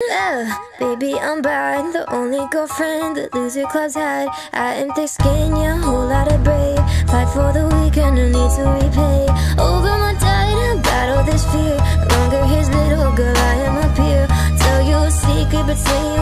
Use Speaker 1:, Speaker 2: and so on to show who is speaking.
Speaker 1: Baby, I'm bad, the only girlfriend the loser clubs had. I am thick skin, yeah, a whole lot of brave. Fight for the weekend, no need to repay. Over my diet, battle this fear. No longer his little girl, I am a peer. Tell you a secret, but say